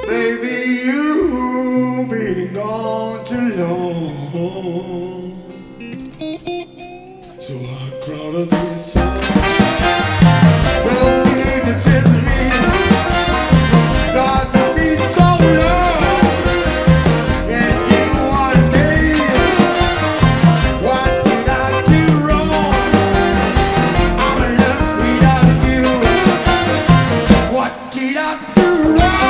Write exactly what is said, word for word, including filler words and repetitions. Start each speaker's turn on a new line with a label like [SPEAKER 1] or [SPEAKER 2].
[SPEAKER 1] Baby, you've been gone too long. So I crawled this song. Well, you tell me not to be so long. And you one day, what did I do wrong? I'm in love, sweetheart, you. What did I do wrong?